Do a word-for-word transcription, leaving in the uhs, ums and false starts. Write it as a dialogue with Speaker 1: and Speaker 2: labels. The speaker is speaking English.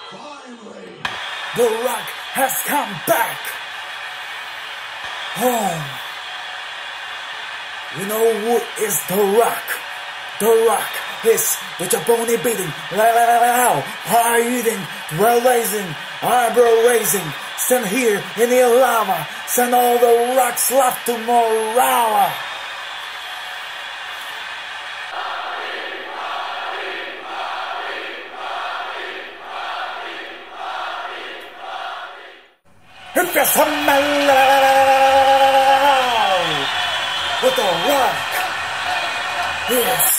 Speaker 1: Finally,
Speaker 2: The Rock has come back home. You know who is The Rock? The Rock is the Japanese beating, high eating, well raising, eyebrow raising, stand here in the lava, send all the rocks left to Morala. If there's a mellow with The Rock, yes.